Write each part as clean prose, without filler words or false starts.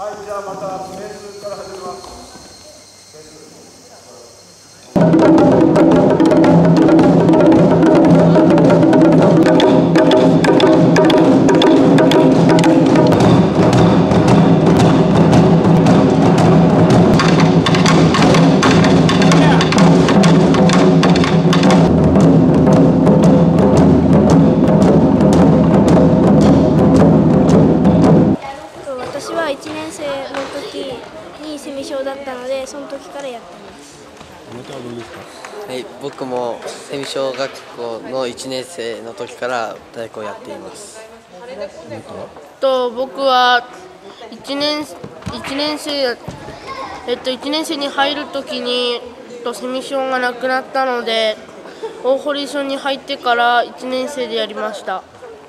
はい、じゃあまたベースから始めます。 私は1年生の時にセミショーだったので、その時からやってます。 あなたはどうですか？ はい、僕もセミ小学校の1年生の時から太鼓をやっています。 僕は1年生1年生に入るときにセミショーがなくなったので、大堀小に入ってから1年生でやりました。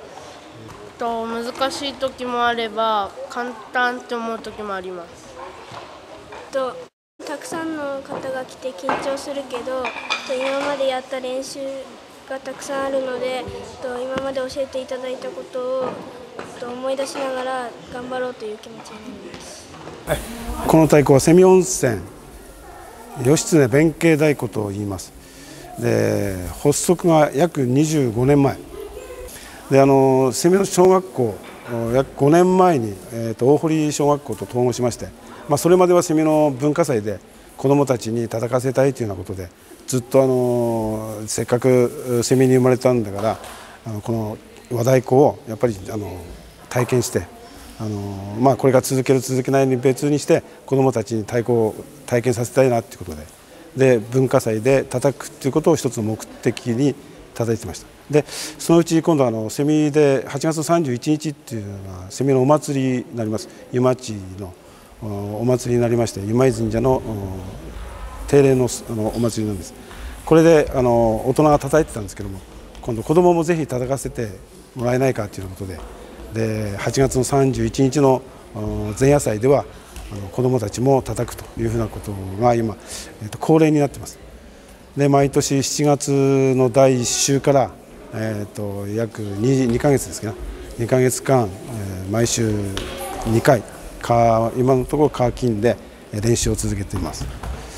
難しい時もあれば簡単って思う時もあります。 たくさんの方が来て緊張するけど、今までやった練習がたくさんあるので、今まで教えていただいたことを思い出しながら頑張ろうという気持ちになります。 この太鼓はセミ温泉義経弁慶太鼓と言います。で、発足が約25年前で、セミの小学校約5年前に、大堀小学校と統合しまして、それまではセミの文化祭で子どもたちに叩かせたいというようなことで、ずっとせっかくセミに生まれたんだから、この和太鼓をやっぱり体験して、これが続ける続けないに別にして子どもたちに太鼓を体験させたいなということで、文化祭で叩くということを一つの目的に叩いてました。で、そのうち今度はセミで8月31日っていうのがセミのお祭りになります。湯町のお祭りになりまして、湯前神社の定例のお祭りなんです。これで大人が叩いてたんですけども、今度子どももぜひ叩かせてもらえないかということで、8月の31日の前夜祭では子どもたちも叩くというふうなことが今、恒例になっています。で、毎年7月の第1週から約2ヶ月ですけど、2ヶ月間、毎週2回今のところ火金で練習を続けています。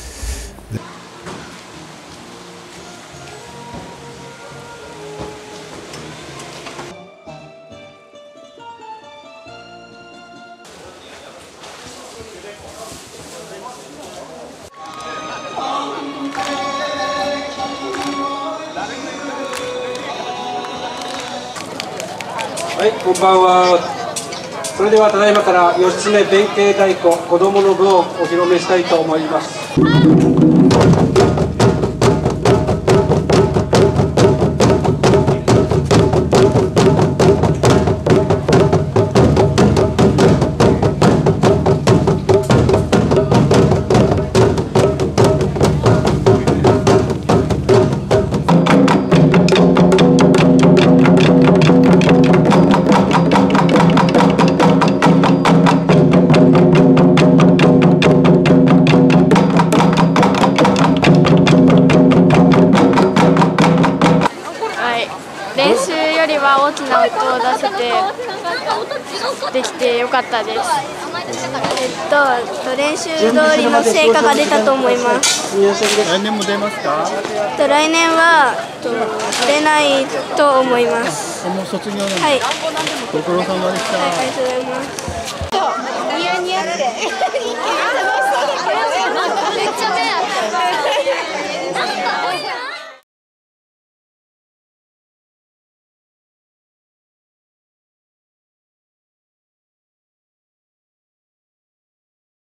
はい、こんばんは。それではただいまから義経弁慶太鼓子どもの部をお披露目したいと思います。 練習よりは大きな音を出せてできてよかったです。 練習通りの成果が出たと思います。 来年も出ますか？ 来年は出ないと思います。 もう卒業なんです。 はい。 ご苦労様でした。 はい、ありがとうございます。